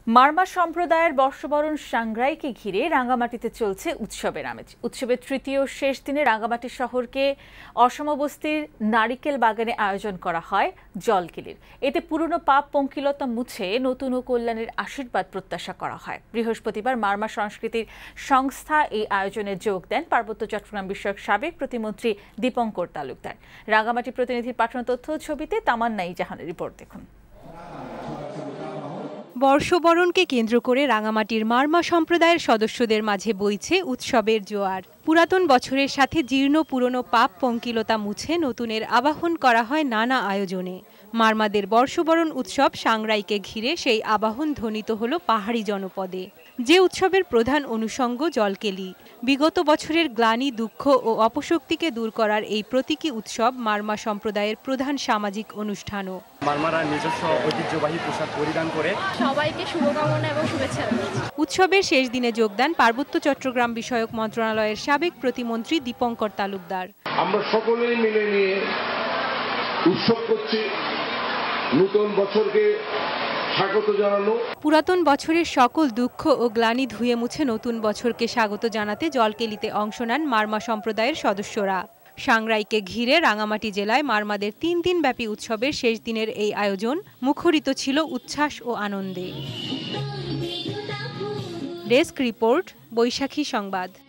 মারমা সম্প্রদায়ের বর্ষবরণ সাংগ্রাইকে ঘিরে রাঙ্গামাটিতে চলছে উৎসবের আমেজ। উৎসবের তৃতীয় শেষ দিনে রাঙ্গামাটি শহরকে অসমবস্তির নারিকেল বাগানে আয়োজন করা হয় জলকেলির। এতে পুরনো পাপ পঙ্কিলতা মুছে নতুন ও কল্যাণের আশীর্বাদ প্রত্যাশা করা হয়। বৃহস্পতিবার মারমা সংস্কৃতির সংস্থা এই আয়োজনে যোগ দেন পার্বত্য চট্টগ্রাম বিষয়ক সাবেক প্রতিমন্ত্রী দীপঙ্কর তালুকদার। রাঙ্গামাটি প্রতিনিধির পাঠানো তথ্য ছবিতে তামান্নাই জাহানের রিপোর্ট দেখুন। বর্ষবরণকে কেন্দ্র করে রাঙ্গামাটির মারমা সম্প্রদায়ের সদস্যদের মাঝে বইছে উৎসবের জোয়ার। পুরাতন বছরের সাথে জীর্ণ পুরনো পাপ পঙ্কিলতা মুছে নতুনের আবাহন করা হয় নানা আয়োজনে। মারমাদের বর্ষবরণ উৎসব সাংগ্রাইকে ঘিরে সেই আবাহন ধ্বনিত হল পাহাড়ি জনপদে। যে উৎসবের প্রধান অনুষঙ্গ জলকেলি। বিগত বছরের গ্লানি, দুঃখ ও অপশক্তিকে দূর করার এই প্রতীকী উৎসব মারমা সম্প্রদায়ের প্রধান সামাজিক অনুষ্ঠানও। মারমারা নিজস্ব ঐতিহ্যবাহী পোশাক পরিধান করে সবাইকে শুভকামনা এবং শুভেচ্ছা জানাচ্ছি। উৎসবের শেষ দিনে যোগদান পার্বত্য চট্টগ্রাম বিষয়ক মন্ত্রণালয়ের সাবেক প্রতিমন্ত্রী দীপঙ্কর তালুকদার। আমরা সকলেই মিলে নিয়ে উৎসব করছি, নতুন বছরকে স্বাগত জানানো। পুরাতন বছরের সকল দুঃখ ও গ্লানি ধুয়ে মুছে নতুন বছরকে স্বাগত জানাতে জলকেলিতে অংশ নেন মারমা সম্প্রদায়ের সদস্যরা। সাংগ্রাইকে ঘিরে রাঙ্গামাটি জেলায় মারমাদের ৩ দিনব্যাপী উৎসবের শেষ দিনের এই আয়োজন মুখরিত ছিল উচ্ছ্বাস ও আনন্দে। ডেস্ক রিপোর্ট, বৈশাখী সংবাদ।